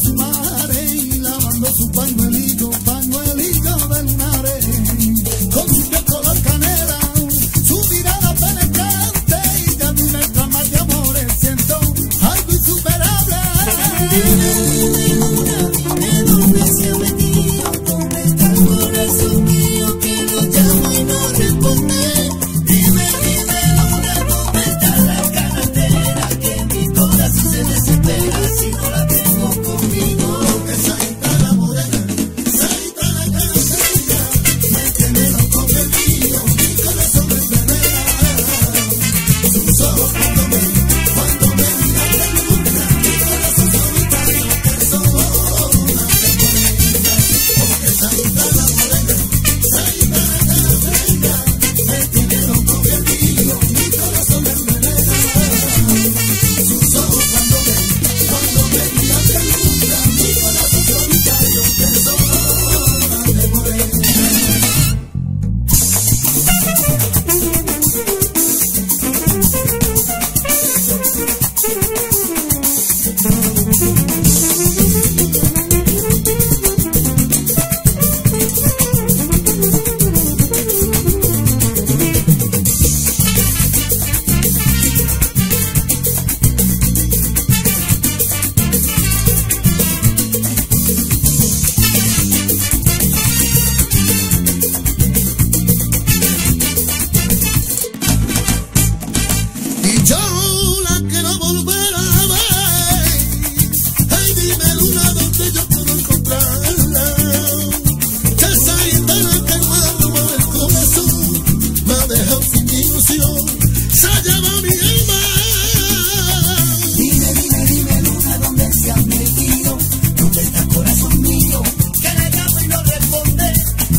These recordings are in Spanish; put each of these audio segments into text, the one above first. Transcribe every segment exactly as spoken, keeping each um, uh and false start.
su madre y lavando su pañuelito, pañuelito de lunares. Con su piel color canela, su mirada penetrante y de mí me trama de amores. Siento algo insuperable. Dime, luna, dime dónde se ha metido, dónde está el corazón mío que lo llamo y no responde. Dime, dime, luna, dónde está la carretera que mi corazón se desespera si no la tengo conmigo. Esa guitarra morena, esa guitarra característica, me tiene loco perdido, mi corazón me envenena. Sus ojos cuando me, cuando me miran de luna, mi corazón solitario que sola porque esa guitarra morena, esa guitarra característica, me tiene loco perdido, mi corazón me envenena. Sus ojos cuando me, cuando me miran de luna, mi corazón solitario que sola me morena. Y yo la quiero volver a ver. Ay, dime luna dónde yo puedo encontrarla. Esa guitarra que me ha robado el corazón, me ha dejado sin ilusión, se ha llevado mi alma. Dime, dime, dime, luna, dónde se ha metido, dónde está el corazón mío que le llamo y no responde.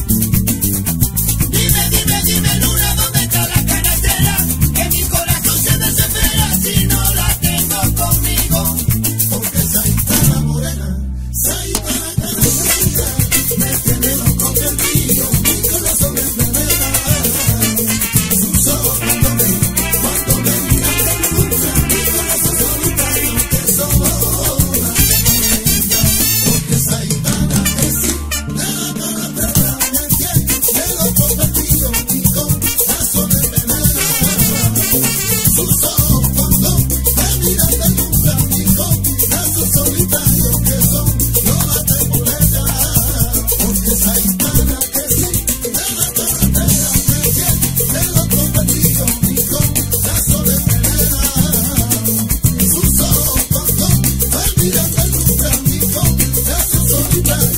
Dime, dime, dime, luna, dónde está la carretera que mi corazón se desespera si no la tengo conmigo. Porque esa guitarra morena, esa guitarra característica, me tiene loco perdido, mi corazón me envenena. Sus ojos cuando me, cuando me miran de luna, mi corazón solitario que sola me morena. Porque esa guitarra que sí, de la carretera me tiene loco perdido, mi corazón me envenena. Sus ojos cuando me miran de luna, mi corazón solitario que sola me morena. Porque esa guitarra que sí, de la carretera me tiene loco perdido, mi corazón me envenena. Sus ojos cuando me miran de luna, mi corazón solitario